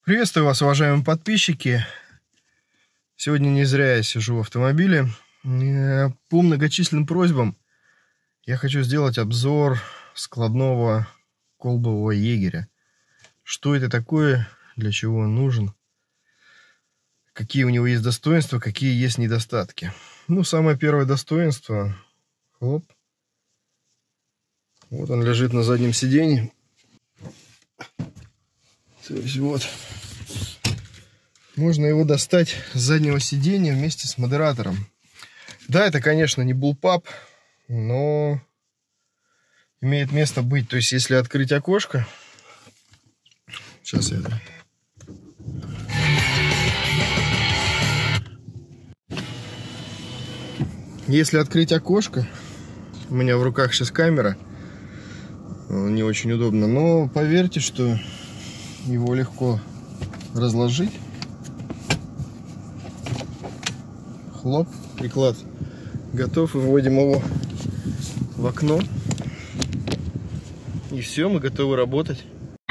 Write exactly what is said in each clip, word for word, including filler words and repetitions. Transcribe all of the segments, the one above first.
Приветствую вас, уважаемые подписчики. Сегодня не зря я сижу в автомобиле. По многочисленным просьбам я хочу сделать обзор складного колбового егеря. Что это такое, для чего он нужен, какие у него есть достоинства, какие есть недостатки. Ну, самое первое достоинство. Хлоп. Вот он лежит на заднем сиденье. То есть вот. Можно его достать с заднего сиденья вместе с модератором. Да, это, конечно, не буллпап, но имеет место быть. То есть, если открыть окошко... Сейчас я... Если открыть окошко... У меня в руках сейчас камера. Не очень удобно. Но поверьте, что его легко разложить. Хлоп, приклад готов. Выводим его в окно. И все, мы готовы работать.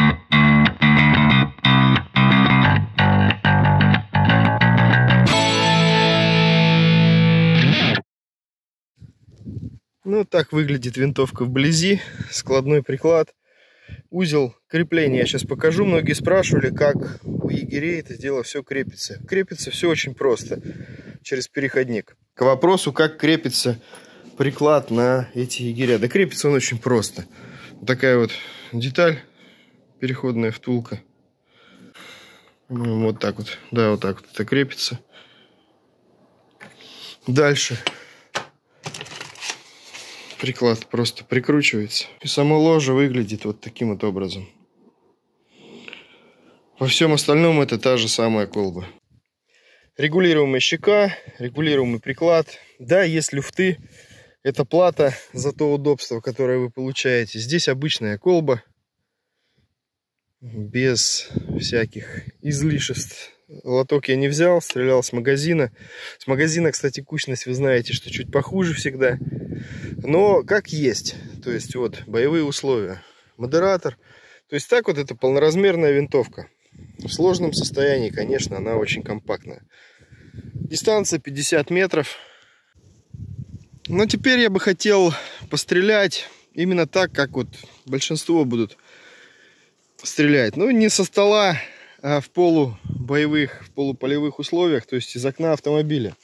Ну, так выглядит винтовка вблизи. Складной приклад. Узел крепления я сейчас покажу. Многие спрашивали, как у егерей это дело все крепится. Крепится все очень просто. Через переходник. К вопросу, как крепится приклад на эти егеря. Да крепится он очень просто. Вот такая вот деталь. Переходная втулка. Вот так вот. Да, вот так вот это крепится. Дальше. Приклад просто прикручивается. И само ложе выглядит вот таким вот образом. Во всем остальном это та же самая колба. Регулируемая щека, регулируемый приклад. Да, есть люфты. Это плата за то удобство, которое вы получаете. Здесь обычная колба. Без всяких излишеств. Лоток я не взял, стрелял с магазина. С магазина, кстати, кучность вы знаете, что чуть похуже всегда. Но как есть. То есть вот боевые условия. Модератор. То есть так вот это полноразмерная винтовка. В сложном состоянии, конечно, она очень компактная. Дистанция пятьдесят метров. Но теперь я бы хотел пострелять именно так, как вот большинство будут стрелять. Ну, не со стола, а в полубоевых, в полуполевых условиях, то есть из окна автомобиля.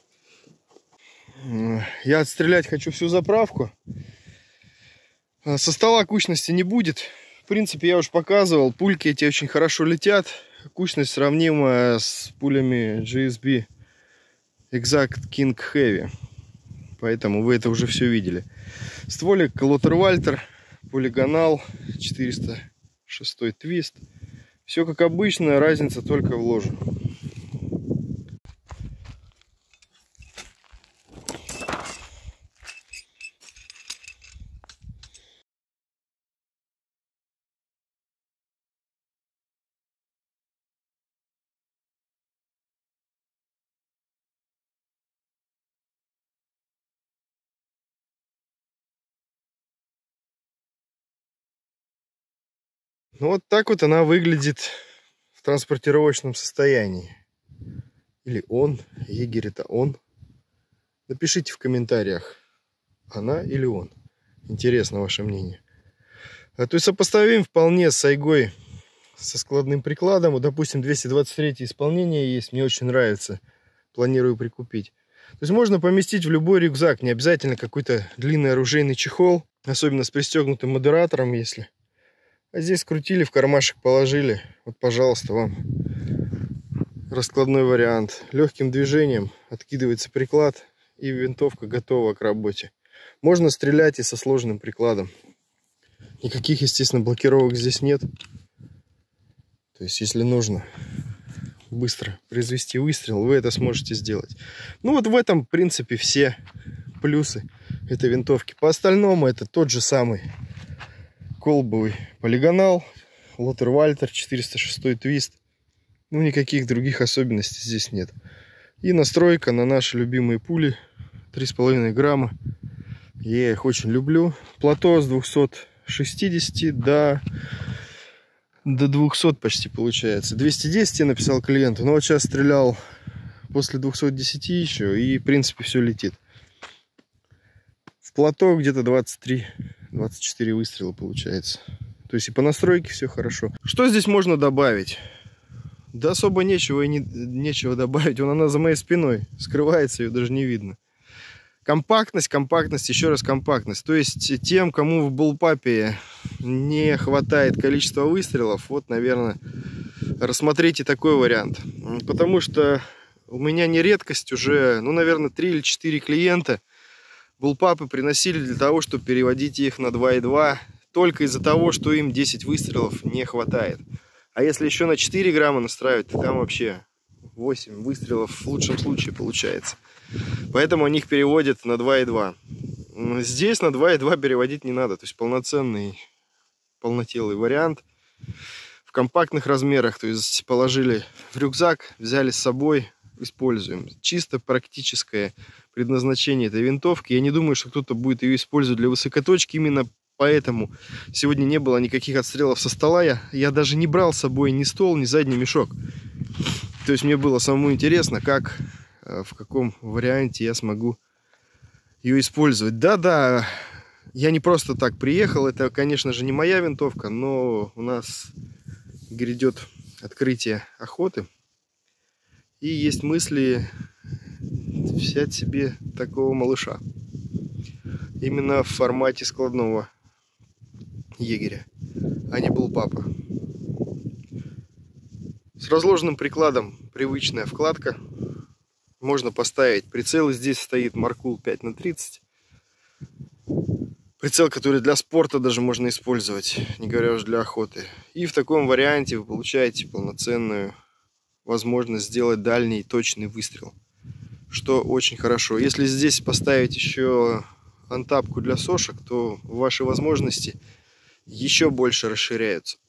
Я отстрелять хочу всю заправку. Со стола кучности не будет. В принципе, я уже показывал, пульки эти очень хорошо летят. Кучность сравнима с пулями джи эс би Exact King Heavy. Поэтому вы это уже все видели. Стволик Лотер Вальтер, полигонал, четыреста шестой твист. Все как обычно, разница только в ложе. Ну, вот так вот она выглядит в транспортировочном состоянии. Или он, егерь это он. Напишите в комментариях, она или он. Интересно ваше мнение. А то есть сопоставим вполне с сайгой со складным прикладом. Вот, допустим, двести двадцать третье исполнение есть, мне очень нравится. Планирую прикупить. То есть можно поместить в любой рюкзак. Не обязательно какой-то длинный оружейный чехол. Особенно с пристегнутым модератором, если... А здесь скрутили, в кармашек положили. Вот, пожалуйста, вам раскладной вариант. Легким движением откидывается приклад, и винтовка готова к работе. Можно стрелять и со сложным прикладом. Никаких, естественно, блокировок здесь нет. То есть, если нужно быстро произвести выстрел, вы это сможете сделать. Ну, вот в этом, в принципе, все плюсы этой винтовки. По остальному это тот же самый колбовый полигонал, Лотер Вальтер, четыреста шестой твист. Ну, никаких других особенностей здесь нет. И настройка на наши любимые пули. три с половиной грамма. Я их очень люблю. Плато с двухсот шестидесяти до до двухсот почти получается. двести десять я написал клиенту, но вот сейчас стрелял после двухсот десяти еще, и в принципе все летит. В плато где-то двадцать три двадцать четыре выстрела получается. То есть и по настройке все хорошо. Что здесь можно добавить? Да особо нечего и не, нечего добавить. Вон она за моей спиной скрывается, ее даже не видно. Компактность, компактность, еще раз компактность. То есть тем, кому в буллпапе не хватает количества выстрелов, вот, наверное, рассмотрите такой вариант. Потому что у меня не редкость уже, ну, наверное, три или четыре клиента буллпапы приносили для того, чтобы переводить их на два и два, только из-за того, что им десять выстрелов не хватает. А если еще на четыре грамма настраивать, то там вообще восемь выстрелов в лучшем случае получается. Поэтому они их переводят на два и два. Здесь на два и два переводить не надо. То есть полноценный, полнотелый вариант. В компактных размерах. То есть положили в рюкзак, взяли с собой, используем. Чисто практическое предназначение этой винтовки. Я не думаю, что кто-то будет ее использовать для высокоточки. Именно поэтому сегодня не было никаких отстрелов со стола. Я, я даже не брал с собой ни стол, ни задний мешок. То есть мне было самому интересно, как... в каком варианте я смогу ее использовать. Да-да, я не просто так приехал. Это, конечно же, не моя винтовка, но у нас грядет открытие охоты. И есть мысли взять себе такого малыша. Именно в формате складного егеря, а не буллпапа. С разложенным прикладом привычная вкладка. Можно поставить прицел. Здесь стоит Маркул пять на тридцать. Прицел, который для спорта даже можно использовать, не говоря уже для охоты. И в таком варианте вы получаете полноценную возможность сделать дальний точный выстрел, что очень хорошо. Если здесь поставить еще антапку для сошек, то ваши возможности еще больше расширяются.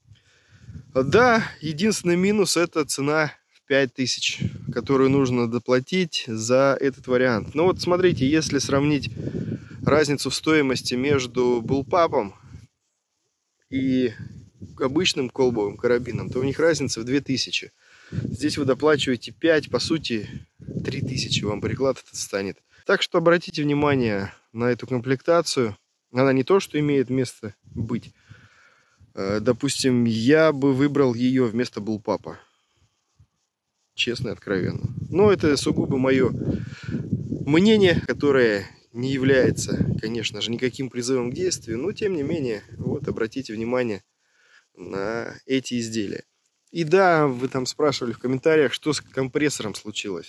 Да, единственный минус — это цена пять тысяч, которую нужно доплатить за этот вариант. Но вот смотрите, если сравнить разницу в стоимости между буллпапом и обычным колбовым карабином, то у них разница в две тысячи. Здесь вы доплачиваете пять, по сути три тысячи вам приклад этот станет. Так что обратите внимание на эту комплектацию. Она не то, что имеет место быть. Допустим, я бы выбрал ее вместо буллпапа. Честно и откровенно. Но это сугубо мое мнение, которое не является, конечно же, никаким призывом к действию. Но, тем не менее, вот обратите внимание на эти изделия. И да, вы там спрашивали в комментариях, что с компрессором случилось.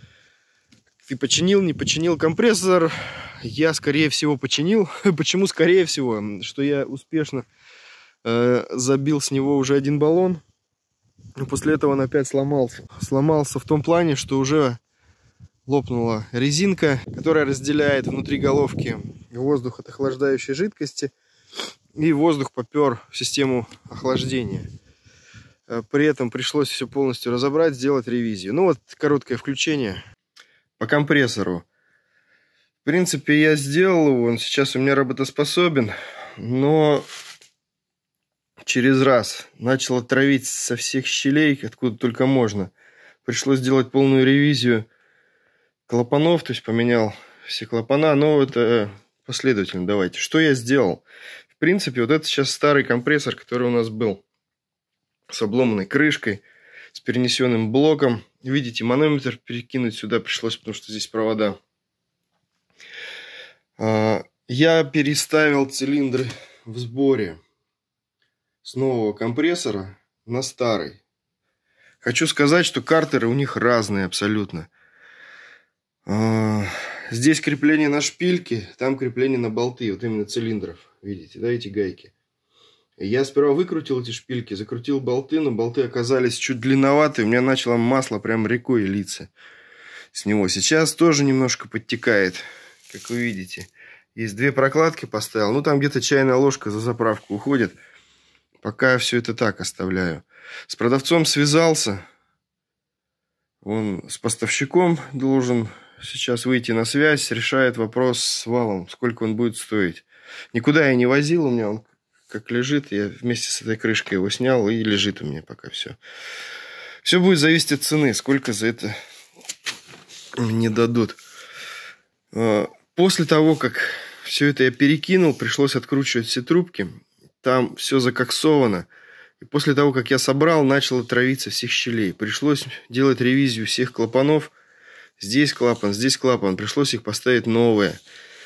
Ты починил, не починил компрессор? Я, скорее всего, починил. Почему скорее всего? Что я успешно э, забил с него уже один баллон. После этого он опять сломался. Сломался в том плане, что уже лопнула резинка, которая разделяет внутри головки воздух от охлаждающей жидкости. И воздух попер в систему охлаждения. При этом пришлось все полностью разобрать, сделать ревизию. Ну вот короткое включение по компрессору. В принципе, я сделал его, он сейчас у меня работоспособен, но через раз начал отравить со всех щелей, откуда только можно. Пришлось сделать полную ревизию клапанов, то есть поменял все клапана, но это последовательно. Давайте. Что я сделал? В принципе, вот это сейчас старый компрессор, который у нас был, с обломанной крышкой, с перенесенным блоком. Видите, манометр перекинуть сюда пришлось, потому что здесь провода. Я переставил цилиндры в сборе с нового компрессора на старый. Хочу сказать, что картеры у них разные абсолютно. Здесь крепление на шпильки, там крепление на болты, вот именно цилиндров. Видите, да, эти гайки. Я сперва выкрутил эти шпильки, закрутил болты, но болты оказались чуть длинноваты. У меня начало масло прям рекой литься с него. Сейчас тоже немножко подтекает, как вы видите. Есть две прокладки поставил. Ну, там где-то чайная ложка за заправку уходит. Пока все это так оставляю. С продавцом связался. Он с поставщиком должен сейчас выйти на связь. Решает вопрос с валом. Сколько он будет стоить. Никуда я не возил. У меня он как лежит. Я вместе с этой крышкой его снял, и лежит у меня пока все. Все будет зависеть от цены, сколько за это мне дадут. После того, как все это я перекинул, пришлось откручивать все трубки. Там все закоксовано. И после того, как я собрал, начало травиться всех щелей. Пришлось делать ревизию всех клапанов. Здесь клапан, здесь клапан. Пришлось их поставить новые.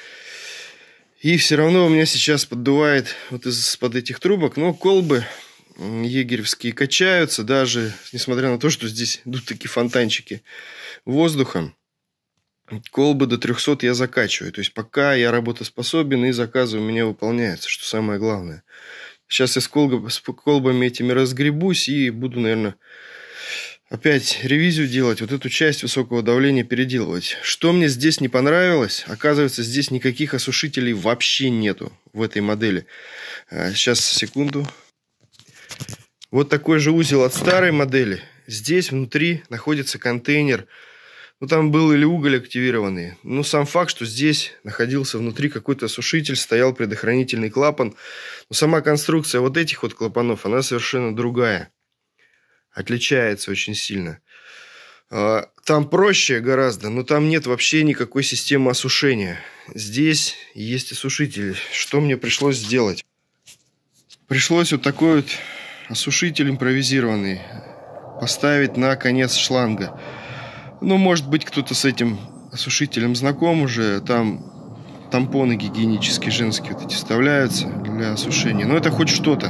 И все равно у меня сейчас поддувает вот из-под этих трубок. Но колбы егеревские качаются. Даже несмотря на то, что здесь идут такие фонтанчики воздухом. Колбы до трехсот я закачиваю. То есть пока я работоспособен, и заказы у меня выполняются, что самое главное. Сейчас я с, колб... с колбами этими разгребусь и буду, наверное, опять ревизию делать. Вот эту часть высокого давления переделывать. Что мне здесь не понравилось? Оказывается, здесь никаких осушителей вообще нету в этой модели. Сейчас, секунду. Вот такой же узел от старой модели. Здесь внутри находится контейнер. Ну, там был или уголь активированный. Но сам факт, что здесь находился внутри какой-то осушитель, стоял предохранительный клапан. Но сама конструкция вот этих вот клапанов, она совершенно другая. Отличается очень сильно. Там проще гораздо, но там нет вообще никакой системы осушения. Здесь есть осушитель. Что мне пришлось сделать? Пришлось вот такой вот осушитель импровизированный поставить на конец шланга. Ну, может быть, кто-то с этим осушителем знаком уже. Там тампоны гигиенические женские вот эти вставляются для осушения. Но это хоть что-то.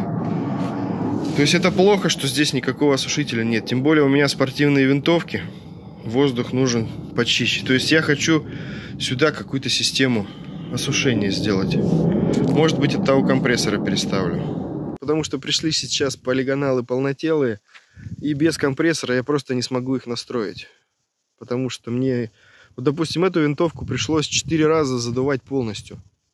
То есть это плохо, что здесь никакого осушителя нет. Тем более у меня спортивные винтовки. Воздух нужен почище. То есть я хочу сюда какую-то систему осушения сделать. Может быть, от того компрессора переставлю. Потому что пришли сейчас полигоналы полнотелые. И без компрессора я просто не смогу их настроить. Потому что мне, вот, допустим, эту винтовку пришлось четыре раза задувать полностью.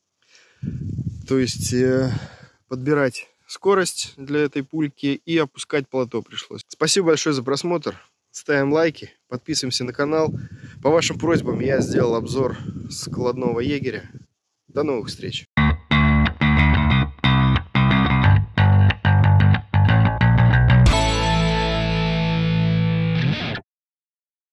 То есть э, подбирать скорость для этой пульки и опускать плато пришлось. Спасибо большое за просмотр. Ставим лайки, подписываемся на канал. По вашим просьбам я сделал обзор складного егеря. До новых встреч.